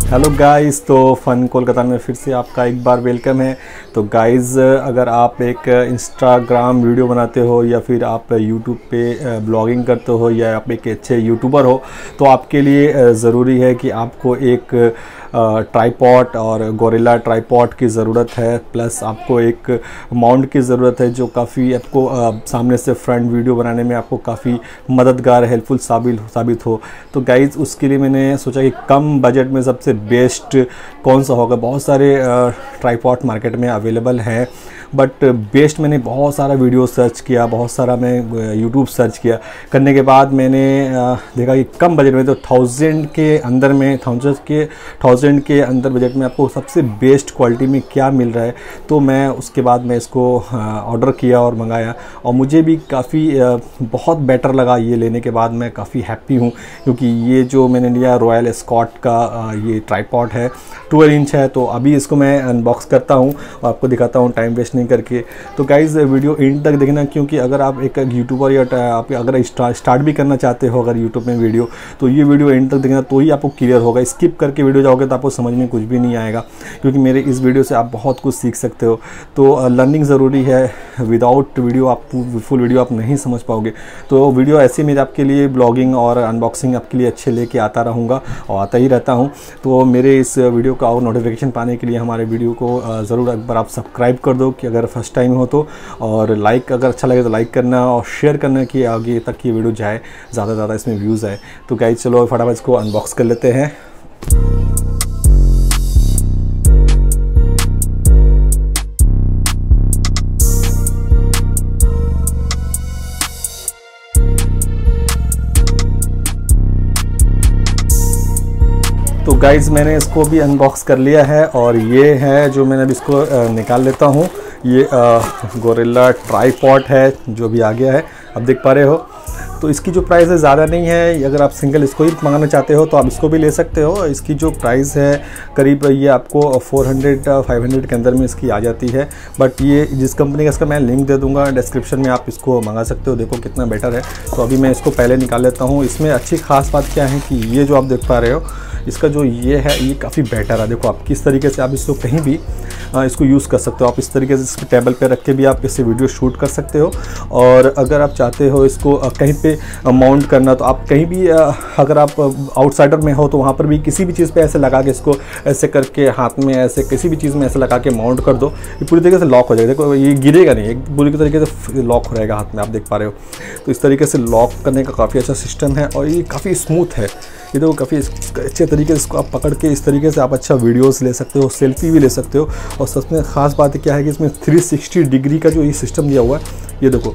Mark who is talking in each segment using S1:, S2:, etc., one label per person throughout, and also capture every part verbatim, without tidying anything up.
S1: Hello guys, तो फ़न कोलकाता में फिर से आपका एक बार वेलकम है। तो गाइस, अगर आप एक इंस्टाग्राम वीडियो बनाते हो या फिर आप यूट्यूब पे ब्लॉगिंग करते हो या आप एक अच्छे यूट्यूबर हो, तो आपके लिए ज़रूरी है कि आपको एक ट्राइपॉड और गोरिल्ला ट्राइपॉड की ज़रूरत है। प्लस आपको एक माउंट की ज़रूरत है जो काफ़ी आपको आ, सामने से फ्रंट वीडियो बनाने में आपको काफ़ी मददगार हेल्पफुल साबित साबित हो। तो गाइज़, उसके लिए मैंने सोचा कि कम बजट में सबसे बेस्ट कौन सा होगा। बहुत सारे ट्राइपॉड मार्केट में अवेलेबल हैं, बट बेस्ट मैंने बहुत सारा वीडियो सर्च किया, बहुत सारा मैं यूट्यूब सर्च किया। करने के बाद मैंने देखा कि कम बजट में, तो थाउजेंड के अंदर में थाउजेंड के थाउजेंड के अंदर बजट में आपको सबसे बेस्ट क्वालिटी में क्या मिल रहा है। तो मैं उसके बाद मैं इसको ऑर्डर किया और मंगाया, और मुझे भी काफ़ी बहुत बेटर लगा। ये लेने के बाद मैं काफ़ी हैप्पी हूँ, क्योंकि ये जो मैंने लिया रॉयल स्कॉट का ये ट्राइपॉड है, ट्वेल्व इंच है। तो अभी इसको मैं अनबॉक्स करता हूँ और आपको दिखाता हूँ टाइम वेस्ट नहीं करके। तो गाइज़, वीडियो एंड तक देखना, क्योंकि अगर आप एक यूट्यूबर या आप अगर स्टार्ट भी करना चाहते हो अगर यूट्यूब में वीडियो, तो ये वीडियो एंड तक देखना, तो ही आपको क्लियर होगा। स्किप करके वीडियो जाओगे तो आपको समझ में कुछ भी नहीं आएगा, क्योंकि मेरे इस वीडियो से आप बहुत कुछ सीख सकते हो। तो लर्निंग ज़रूरी है, विदाउट वीडियो आप फुल वीडियो आप नहीं समझ पाओगे। तो वीडियो ऐसे मेरे आपके लिए ब्लॉगिंग और अनबॉक्सिंग आपके लिए अच्छे लेके आता रहूँगा और आता ही रहता हूँ। तो मेरे इस वीडियो का और नोटिफिकेशन पाने के लिए हमारे वीडियो को ज़रूर एक बार आप सब्सक्राइब कर दो कि अगर फर्स्ट टाइम हो तो, और लाइक अगर अच्छा लगे तो लाइक करना और शेयर करना कि आगे तक ये वीडियो जाए, ज़्यादा से ज़्यादा इसमें व्यूज़ आए। तो गाइस, चलो फटाफट इसको अनबॉक्स कर लेते हैं। तो गाइज़, मैंने इसको भी अनबॉक्स कर लिया है, और ये है जो मैंने अभी इसको निकाल लेता हूँ। ये गोरिल्ला ट्राइपॉड है जो भी आ गया है, अब देख पा रहे हो। तो इसकी जो प्राइस है ज़्यादा नहीं है। अगर आप सिंगल इसको ही मंगाना चाहते हो तो आप इसको भी ले सकते हो। इसकी जो प्राइस है करीब ये आपको फोर हंड्रेड फाइव हंड्रेड के अंदर में इसकी आ जाती है। बट ये जिस कंपनी का, इसका मैं लिंक दे दूंगा डिस्क्रिप्शन में, आप इसको मंगा सकते हो। देखो कितना बेटर है। तो अभी मैं इसको पहले निकाल लेता हूँ। इसमें अच्छी खास बात क्या है कि ये जो आप देख पा रहे हो, इसका जो ये है ये काफ़ी बेटर है। देखो आप किस तरीके से आप इसको कहीं भी आ, इसको यूज़ कर सकते हो। आप इस तरीके से इसको टेबल पे रख के भी आप इससे वीडियो शूट कर सकते हो। और अगर आप चाहते हो इसको आ, कहीं पे माउंट करना, तो आप कहीं भी आ, अगर आप आउटसाइडर में हो तो वहाँ पर भी किसी भी चीज़ पे ऐसे लगा के इसको ऐसे करके हाथ में ऐसे किसी भी चीज़ में ऐसे लगा के माउंट कर दो, ये पूरी तरीके से लॉक हो जाएगा। देखो ये गिरेगा नहीं, एक पूरी तरीके से लॉक हो जाएगा हाथ में, आप देख पा रहे हो। तो इस तरीके से लॉक करने का काफ़ी अच्छा सिस्टम है, और ये काफ़ी स्मूथ है। ये देखो काफ़ी अच्छे तरीके से इसको आप पकड़ के इस तरीके से आप अच्छा वीडियोस ले सकते हो, सेल्फी भी ले सकते हो। और सबसे ख़ास बात क्या है कि इसमें थ्री सिक्सटी डिग्री का जो ये सिस्टम दिया हुआ है, ये देखो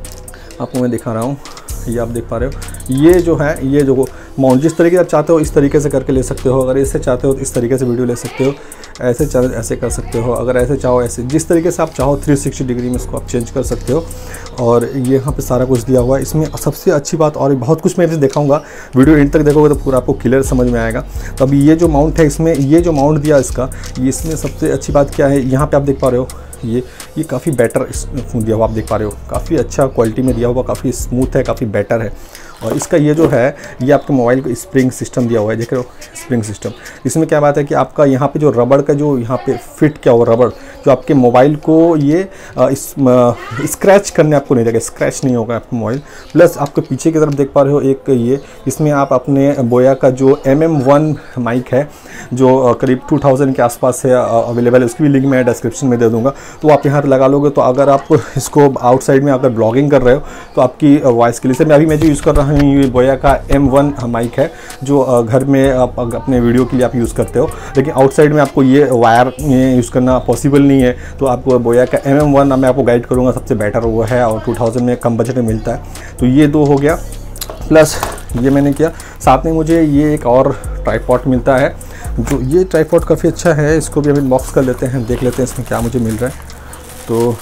S1: आपको मैं दिखा रहा हूँ, ये आप देख पा रहे हो। ये जो है, ये जो माउंट जिस तरीके से आप चाहते हो इस तरीके से करके ले सकते हो। अगर ऐसे चाहते हो तो इस तरीके से वीडियो ले सकते हो, ऐसे चाहे ऐसे कर सकते हो। अगर ऐसे चाहो ऐसे, जिस तरीके से आप चाहो थ्री सिक्सटी डिग्री में इसको आप चेंज कर सकते हो। और ये यहाँ पे सारा कुछ दिया हुआ है। इसमें सबसे अच्छी बात, और बहुत कुछ मैं इसे दिखाऊंगा, वीडियो एंड तक देखोगे तो पूरा आपको क्लियर समझ में आएगा। तो अभी ये जो माउंट है, इसमें ये जो माउंट दिया इसका, ये इसमें सबसे अच्छी बात क्या है, यहाँ पर आप देख पा रहे हो, ये ये काफ़ी बेटर दिया हुआ, आप देख पा रहे हो। काफ़ी अच्छा क्वालिटी में दिया हुआ, काफ़ी स्मूथ है, काफ़ी बेटर है। और इसका ये जो है, ये आपके मोबाइल को स्प्रिंग सिस्टम दिया हुआ है, देख रहे हो, स्प्रिंग सिस्टम। इसमें क्या बात है कि आपका यहाँ पे जो रबड़ का जो यहाँ पे फिट किया हुआ रबड़, जो आपके मोबाइल को ये इस स्क्रैच करने आपको नहीं देगा, स्क्रैच नहीं होगा आपका मोबाइल। प्लस आपके पीछे की तरफ देख पा रहे हो एक ये, इसमें आप अपने बोया का जो एम एम वन माइक है, जो करीब टू थाउजेंड के आसपास है, अवेलेबल है। उसकी भी लिंक मैं डिस्क्रिप्शन में दे दूँगा। तो आप यहाँ पर लगा लोगे, तो अगर आप इसको आउटसाइड में अगर ब्लॉगिंग कर रहे हो तो आपकी वॉइस के लिए से, मैं अभी मैं जो यूज़ कर रहा हूँ ये बोया का एम वन माइक है, जो घर में आप अपने वीडियो के लिए आप यूज़ करते हो। लेकिन आउटसाइड में आपको ये वायर में यूज़ करना पॉसिबल नहीं है, तो आपको बोया का एम एम वन मैं आपको गाइड करूँगा, सबसे बेटर वो है, और टू थाउजेंड में कम बजट में मिलता है। तो ये दो हो गया। प्लस ये मैंने किया, साथ में मुझे ये एक और ट्राइपॉड मिलता है, जो ये ट्राइपॉड काफ़ी अच्छा है। इसको भी अभी बॉक्स कर लेते हैं, देख लेते हैं इसमें क्या मुझे मिल रहा है। तो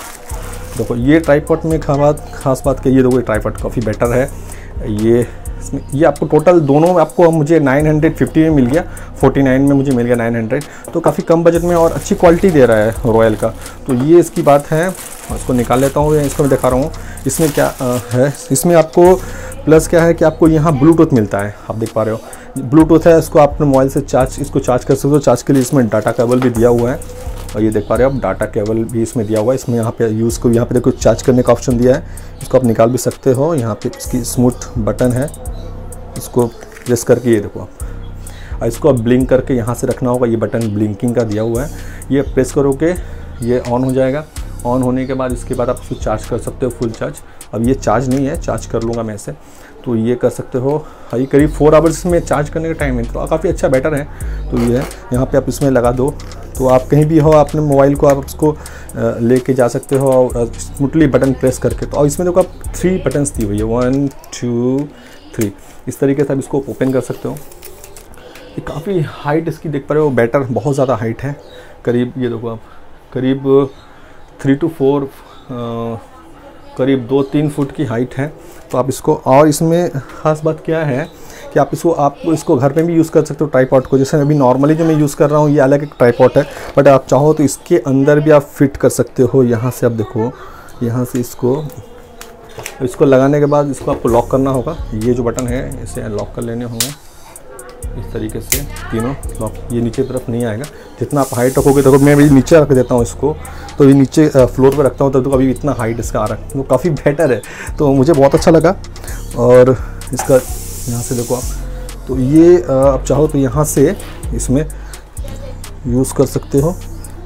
S1: देखो ये ट्राइपॉड में खास बात खास बात क्या, ये देखो ये ट्राइपॉड काफ़ी बेटर है। ये इसमें ये आपको टोटल दोनों में आपको मुझे नाइन हंड्रेड फिफ्टी में मिल गया, फोर्टी नाइन में मुझे मिल गया नाइन हंड्रेड। तो काफ़ी कम बजट में और अच्छी क्वालिटी दे रहा है रॉयल का। तो ये इसकी बात है। इसको निकाल लेता हूँ, इसको मैं दिखा रहा हूँ। इसमें क्या आ, है, इसमें आपको प्लस क्या है कि आपको यहाँ ब्लूटूथ मिलता है, आप देख पा रहे हो ब्लूटूथ है। इसको अपने मोबाइल से चार्ज इसको चार्ज कर सकते हो। चार्ज के लिए इसमें डाटा केबल भी दिया हुआ है और ये देख पा रहे हो आप डाटा केबल भी इसमें दिया हुआ है। इसमें यहाँ पे यूज़ को यहाँ पे देखो चार्ज करने का ऑप्शन दिया है, इसको आप निकाल भी सकते हो। यहाँ पे इसकी स्मूथ बटन है, इसको प्रेस करके ये देखो आप, और इसको आप ब्लिंक करके यहाँ से रखना होगा। ये बटन ब्लिंकिंग का दिया हुआ है, ये प्रेस करोगे ये ऑन हो जाएगा। ऑन होने के बाद इसके बाद आप इसको चार्ज कर सकते हो फुल चार्ज। अब ये चार्ज नहीं है, चार्ज कर लूँगा मैं इसे, तो ये कर सकते हो। ये करीब फोर आवर्स में चार्ज करने का टाइम है, तो काफ़ी अच्छा बेटर है। तो ये है, यहाँ पे आप इसमें लगा दो तो आप कहीं भी हो अपने मोबाइल को आप उसको लेके जा सकते हो और स्मूथली बटन प्रेस करके। तो और इसमें देखो आप थ्री बटन्स दी हुई है, वन टू थ्री, इस तरीके से आप इसको ओपन कर सकते हो। ये काफ़ी हाइट इसकी देख पा रहे हो, बेटर बहुत ज़्यादा हाइट है, करीब ये देखो आप करीब थ्री टू फोर करीब दो तीन फुट की हाइट है। तो आप इसको, और इसमें ख़ास बात क्या है कि आप इसको आप इसको घर पे भी यूज़ कर सकते हो ट्राईपॉड को। जैसे अभी नॉर्मली जो मैं यूज़ कर रहा हूँ ये अलग एक ट्राईपॉड है, बट आप चाहो तो इसके अंदर भी आप फिट कर सकते हो। यहाँ से आप देखो, यहाँ से इसको इसको लगाने के बाद इसको आपको लॉक करना होगा। ये जो बटन है इसे लॉक कर लेने होंगे इस तरीके से, तीनों लॉक। ये नीचे तरफ नहीं आएगा, जितना आप हाइट रखोगे। देखो मैं भी नीचे रख देता हूँ इसको, तो ये नीचे फ्लोर पे रखता हूँ तब तो कभी इतना हाइट इसका आ रहा है, तो काफ़ी बेटर है। तो मुझे बहुत अच्छा लगा। और इसका यहाँ से देखो आप, तो ये आप चाहो तो यहाँ से इसमें यूज़ कर सकते हो।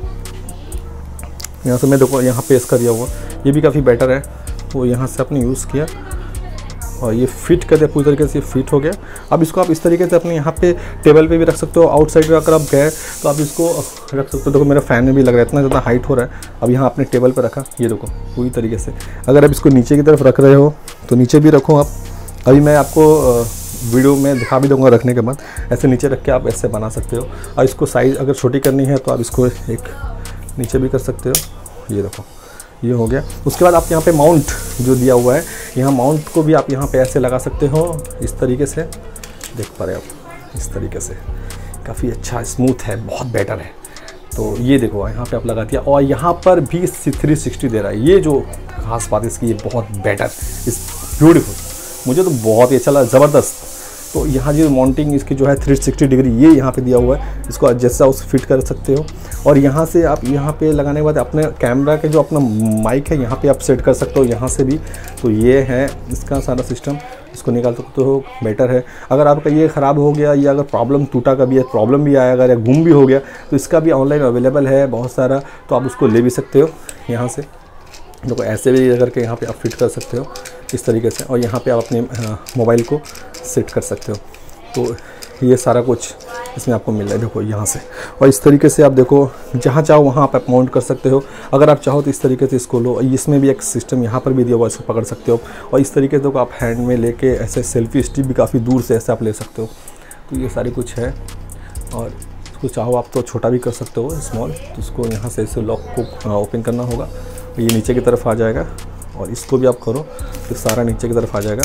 S1: यहाँ से मैं देखो यहाँ पे इसका दिया हुआ, ये भी काफ़ी बेटर है। तो यहाँ से आपने यूज़ किया और ये फिट कर दिया पूरी तरीके से, फिट हो गया। अब इसको आप इस तरीके से अपने यहाँ पे टेबल पे भी रख सकते हो। आउटसाइड में अगर आप गए तो आप इसको रख सकते हो। देखो मेरा फ़ैन में भी लग रहा है, इतना ज़्यादा हाइट हो रहा है। अब यहाँ आपने टेबल पे रखा, ये देखो पूरी तरीके से। अगर आप इसको नीचे की तरफ रख रहे हो तो नीचे भी रखो आप। अभी मैं आपको वीडियो में दिखा भी दूँगा रखने के बाद। ऐसे नीचे रख के आप ऐसे बना सकते हो। और इसको साइज़ अगर छोटी करनी है तो आप इसको एक नीचे भी कर सकते हो। ये देखो ये हो गया। उसके बाद आप यहाँ पे माउंट जो दिया हुआ है, यहाँ माउंट को भी आप यहाँ पे ऐसे लगा सकते हो इस तरीके से, देख पा रहे आप इस तरीके से। काफ़ी अच्छा स्मूथ है, बहुत बेटर है। तो ये देखो यहाँ पे आप लगा दिया और यहाँ पर भी थ्री सिक्सटी दे रहा है। ये जो खास बात इसकी, ये बहुत बेटर, इस ब्यूटीफुल, मुझे तो बहुत ही अच्छा लगा, ज़बरदस्त। तो यहाँ जो माउंटिंग इसकी जो है थ्री सिक्सटी डिग्री ये यहाँ पे दिया हुआ है, इसको जैसा उस फिट कर सकते हो। और यहाँ से आप यहाँ पे लगाने के बाद अपने कैमरा के जो अपना माइक है यहाँ पे आप सेट कर सकते हो, यहाँ से भी। तो ये है इसका सारा सिस्टम, इसको निकाल सकते हो, बेटर है। अगर आपका ये ख़राब हो गया या अगर प्रॉब्लम टूटा का भी है, प्रॉब्लम भी आया अगर या गुम भी हो गया, तो इसका भी ऑनलाइन अवेलेबल है बहुत सारा, तो आप उसको ले भी सकते हो यहाँ से। देखो ऐसे भी करके यहाँ पे आप फिट कर सकते हो इस तरीके से, और यहाँ पे आप अपने मोबाइल को सेट कर सकते हो। तो ये सारा कुछ इसमें आपको मिल रहा है, देखो यहाँ से। और इस तरीके से आप देखो जहाँ चाहो वहाँ आप माउंट कर सकते हो। अगर आप चाहो तो इस तरीके से इसको लो, इसमें भी एक सिस्टम यहाँ पर भी दिया हुआ है, इसको पकड़ सकते हो। और इस तरीके से आप हैंड में लेके ऐसे सेल्फी स्टिक भी काफ़ी दूर से ऐसे आप ले सकते हो। तो ये सारी कुछ है। और इसको चाहो आप तो छोटा भी कर सकते हो, स्मॉल। तो इसको यहाँ से इसे लॉक को ओपन करना होगा, ये नीचे की तरफ आ जाएगा। और इसको भी आप करो तो सारा नीचे की तरफ आ जाएगा।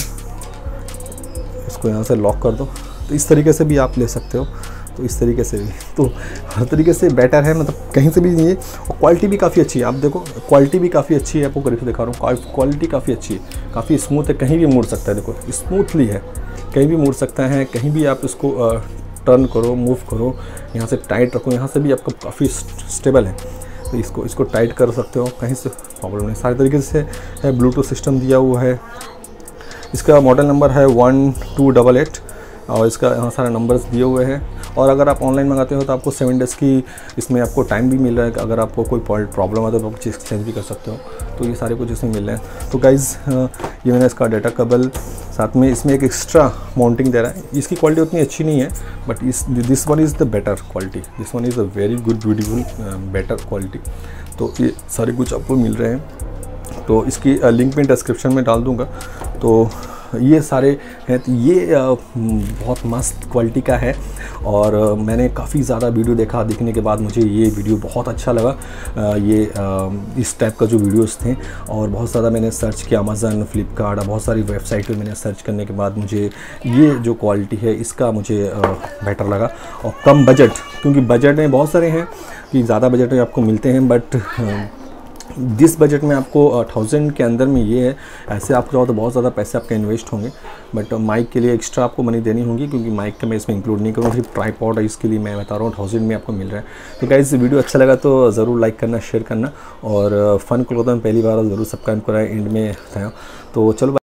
S1: इसको यहाँ से लॉक कर दो, तो इस तरीके से भी आप ले सकते हो। तो इस तरीके से भी, तो हर तरीके से बेटर है, मतलब कहीं से भी नहीं है। और क्वालिटी भी काफ़ी अच्छी है, आप देखो क्वालिटी भी काफ़ी अच्छी है। आपको करके दिखा रहा हूँ, क्वालिटी काफ़ी अच्छी है, काफ़ी स्मूथ है, कहीं भी मुड़ सकता है। देखो स्मूथली है, कहीं भी मुड़ सकता है, कहीं भी आप इसको टर्न करो, मूव करो, यहाँ से टाइट रखो, यहाँ से भी आपका काफ़ी स्टेबल है। तो इसको इसको टाइट कर सकते हो, कहीं से प्रॉब्लम नहीं। सारे तरीके से है, ब्लूटूथ सिस्टम दिया हुआ है। इसका मॉडल नंबर है वन टू डबल एट और इसका यहाँ सारे नंबर्स दिए हुए हैं। और अगर आप ऑनलाइन मंगाते हो तो आपको सेवन डेज़ की इसमें आपको टाइम भी मिल रहा है। अगर आपको कोई प्रॉब्लम आता है तो आप चीज़ चेंज भी कर सकते हो। तो ये सारे कुछ इसमें मिल रहे हैं। तो गाइज़ ये मैंने इसका डाटा केबल, साथ में इसमें एक एक्स्ट्रा माउंटिंग दे रहा है। इसकी क्वालिटी उतनी अच्छी नहीं है, बट इस this one is the better quality, this one is a very good beautiful better quality. तो ये सारे कुछ आपको मिल रहे हैं। तो इसकी लिंक मैं डिस्क्रिप्शन में डाल दूँगा। तो ये सारे हैं, तो ये बहुत मस्त क्वालिटी का है। और मैंने काफ़ी ज़्यादा वीडियो देखा, देखने के बाद मुझे ये वीडियो बहुत अच्छा लगा। ये इस टाइप का जो वीडियोस थे, और बहुत ज़्यादा मैंने सर्च किया, अमेज़न, फ्लिपकार्ट, बहुत सारी वेबसाइट पे मैंने सर्च करने के बाद मुझे ये जो क्वालिटी है इसका मुझे बेटर लगा। और कम बजट, क्योंकि बजट में बहुत सारे हैं कि ज़्यादा बजट में आपको मिलते हैं, बट जिस बजट में आपको थाउजेंड के अंदर में ये है, ऐसे आप चाहो तो बहुत ज़्यादा पैसे आपके इन्वेस्ट होंगे, बट माइक के लिए एक्स्ट्रा आपको मनी देनी होगी, क्योंकि माइक का मैं इसमें इंक्लूड नहीं करूँगा, सिर्फ ट्राईपॉड है, इसके लिए मैं बता रहा हूँ थाउजेंड में आपको मिल रहा है। तो गाइस वीडियो अच्छा लगा तो ज़रूर लाइक करना, शेयर करना, और फन को तो मैं पहली बार ज़रूर सब्सक्राइब करा एंड में था। तो चलो।